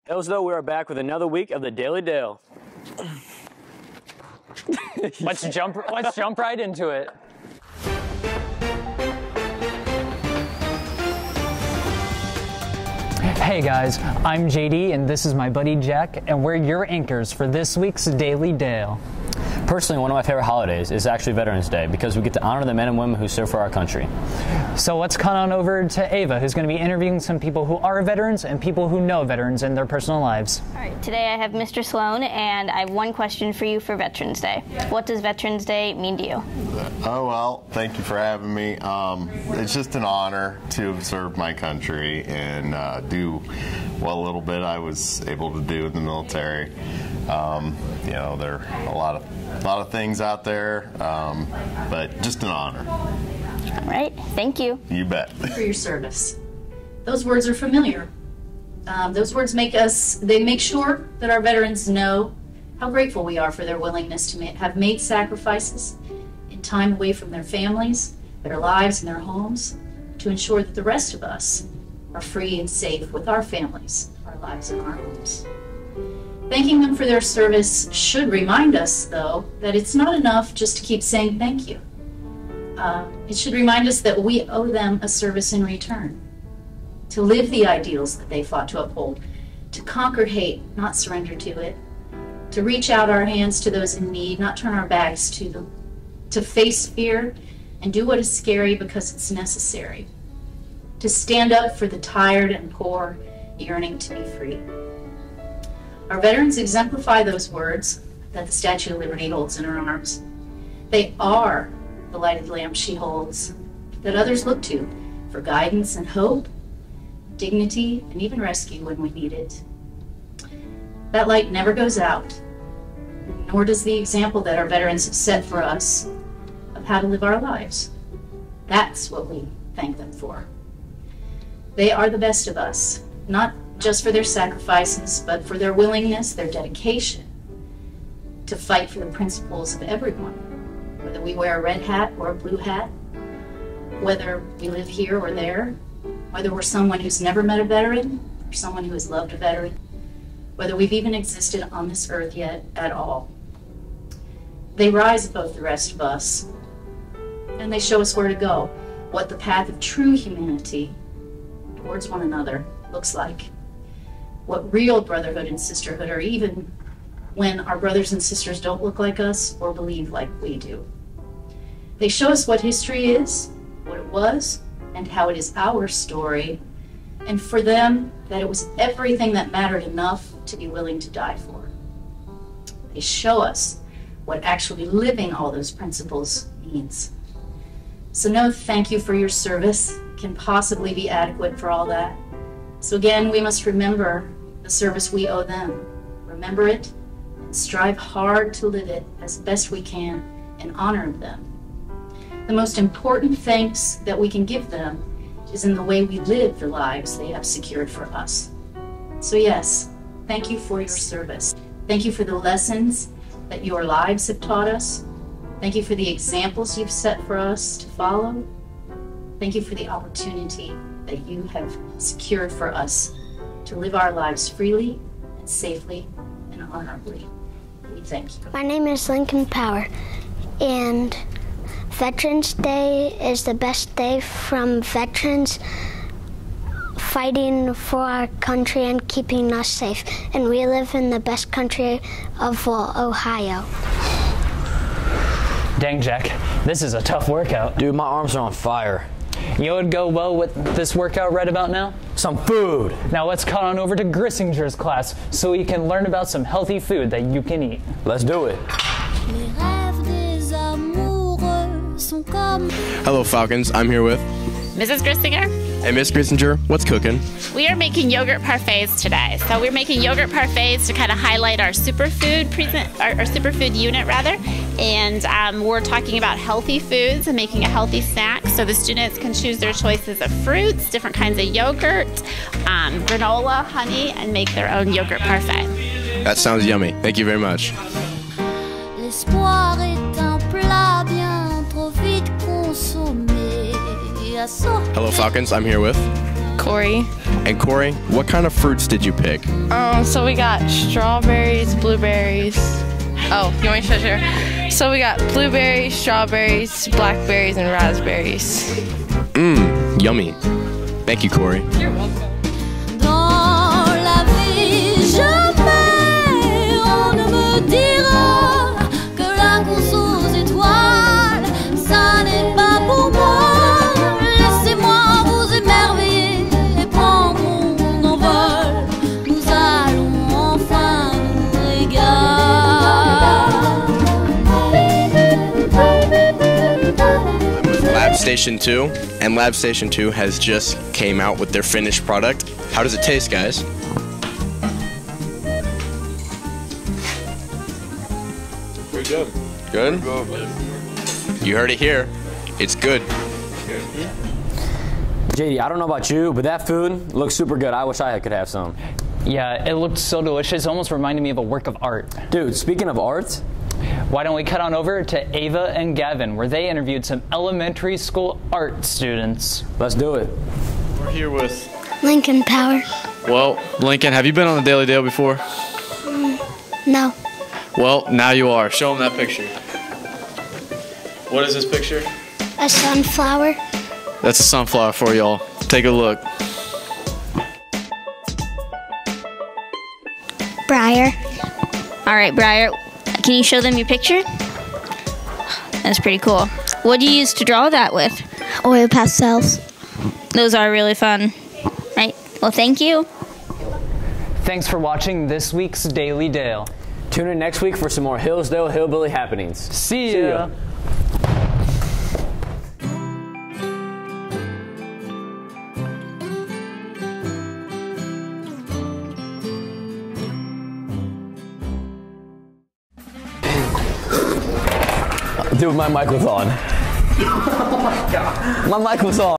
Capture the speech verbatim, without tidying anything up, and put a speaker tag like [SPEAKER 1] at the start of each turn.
[SPEAKER 1] Hillsdale, we are back with another week of the Daily Dale.
[SPEAKER 2] let's jump. Let's jump right into it. Hey guys, I'm J D and this is my buddy Jack, and we're your anchors for this week's Daily Dale.
[SPEAKER 1] Personally, one of my favorite holidays is actually Veterans Day because we get to honor the men and women who serve for our country.
[SPEAKER 2] So let's cut on over to Ava, who's going to be interviewing some people who are veterans and people who know veterans in their personal lives.
[SPEAKER 3] All right, today I have Mister Sloan, and I have one question for you for Veterans Day. What does Veterans Day mean to you?
[SPEAKER 4] Oh, well, thank you for having me. Um, it's just an honor to have served my country and uh, do what a little bit I was able to do in the military. Um, you know, there are a lot of a lot of things out there, um, but just an honor.
[SPEAKER 3] All right, thank you.
[SPEAKER 4] You bet.
[SPEAKER 5] For your service. Those words are familiar. Um, those words make us, they make sure that our veterans know how grateful we are for their willingness to ma have made sacrifices in time away from their families, their lives, and their homes to ensure that the rest of us are free and safe with our families, our lives, and our homes. Thanking them for their service should remind us, though, that it's not enough just to keep saying thank you. Uh, it should remind us that we owe them a service in return, to live the ideals that they fought to uphold, to conquer hate, not surrender to it, to reach out our hands to those in need, not turn our backs to them, to face fear and do what is scary because it's necessary, to stand up for the tired and poor, yearning to be free. Our veterans exemplify those words that the Statue of Liberty holds in her arms. They are the lighted lamp she holds that others look to for guidance and hope, dignity, and even rescue when we need it. That light never goes out, nor does the example that our veterans have set for us of how to live our lives. That's what we thank them for. They are the best of us, not just for their sacrifices, but for their willingness, their dedication to fight for the principles of everyone, whether we wear a red hat or a blue hat, whether we live here or there, whether we're someone who's never met a veteran or someone who has loved a veteran, whether we've even existed on this earth yet at all. They rise above the rest of us, and they show us where to go, what the path of true humanity towards one another looks like, what real brotherhood and sisterhood are, even when our brothers and sisters don't look like us or believe like we do. They show us what history is, what it was, and how it is our story, and for them, that it was everything that mattered enough to be willing to die for. They show us what actually living all those principles means. So no thank you for your service can possibly be adequate for all that. So again, we must remember the service we owe them. Remember it and strive hard to live it as best we can in honor of them. The most important thanks that we can give them is in the way we live the lives they have secured for us. So yes, thank you for your service. Thank you for the lessons that your lives have taught us. Thank you for the examples you've set for us to follow. Thank you for the opportunity that you have secured for us to live our lives freely and safely and honorably. We thank you.
[SPEAKER 6] My name is Lincoln Power, and Veterans Day is the best day from veterans fighting for our country and keeping us safe. And we live in the best country of all, Ohio.
[SPEAKER 2] Dang, Jack, this is a tough workout.
[SPEAKER 1] Dude, my arms are on fire.
[SPEAKER 2] You know what would go well with this workout right about now?
[SPEAKER 1] Some food.
[SPEAKER 2] Now let's cut on over to Grissinger's class so we can learn about some healthy food that you can eat.
[SPEAKER 1] Let's do it.
[SPEAKER 7] Hello, Falcons. I'm here with
[SPEAKER 8] Missus Grissinger.
[SPEAKER 7] Hey, Miss Grissinger, what's cooking?
[SPEAKER 8] We are making yogurt parfaits today. So we're making yogurt parfaits to kind of highlight our superfood present, our, our superfood unit rather. And um, we're talking about healthy foods and making a healthy snack. So the students can choose their choices of fruits, different kinds of yogurt, um, granola, honey, and make their own yogurt parfait.
[SPEAKER 7] That sounds yummy. Thank you very much.
[SPEAKER 9] L'espoir est un plat bien trop vite consommé.
[SPEAKER 7] Hello, Falcons. I'm here with
[SPEAKER 10] Corey.
[SPEAKER 7] And Corey, what kind of fruits did you pick?
[SPEAKER 10] Um, so we got strawberries, blueberries. Oh, you want me to share? So we got blueberries, strawberries, blackberries, and raspberries.
[SPEAKER 7] Mmm, yummy. Thank you, Corey.
[SPEAKER 10] You're welcome.
[SPEAKER 9] Dans la vie, jamais on ne me dira que la course aux étoiles, ça n'est pas pour moi. Laissez-moi vous émerveiller et prendre mon envol. Nous allons enfin nous régaler.
[SPEAKER 7] Lab Station two, and Lab Station two has just came out with their finished product. How does it taste, guys?
[SPEAKER 11] Pretty good.
[SPEAKER 7] Good?
[SPEAKER 11] Good.
[SPEAKER 7] You heard it here. It's good.
[SPEAKER 1] J D, I don't know about you, but that food looks super good. I wish I could have some.
[SPEAKER 2] Yeah, it looked so delicious. It almost reminded me of a work of art.
[SPEAKER 1] Dude, speaking of art,
[SPEAKER 2] why don't we cut on over to Ava and Gavin, where they interviewed some elementary school art students.
[SPEAKER 1] Let's do it.
[SPEAKER 11] We're here with
[SPEAKER 6] Lincoln Power.
[SPEAKER 11] Well, Lincoln, have you been on the Daily Dale before?
[SPEAKER 6] Mm, no.
[SPEAKER 11] Well, now you are. Show them that picture. What is this picture?
[SPEAKER 6] A sunflower.
[SPEAKER 11] That's a sunflower for y'all. Take a look.
[SPEAKER 6] Briar.
[SPEAKER 3] All right, Briar, can you show them your picture? That's pretty cool. What do you use to draw that with?
[SPEAKER 6] Oil pastels.
[SPEAKER 3] Those are really fun. Right. Well, thank you.
[SPEAKER 2] Thanks for watching this week's Daily Dale.
[SPEAKER 1] Tune in next week for some more Hillsdale Hillbilly happenings.
[SPEAKER 2] See ya.
[SPEAKER 1] See ya. Dude, my mic was on. Oh my god. My mic was on.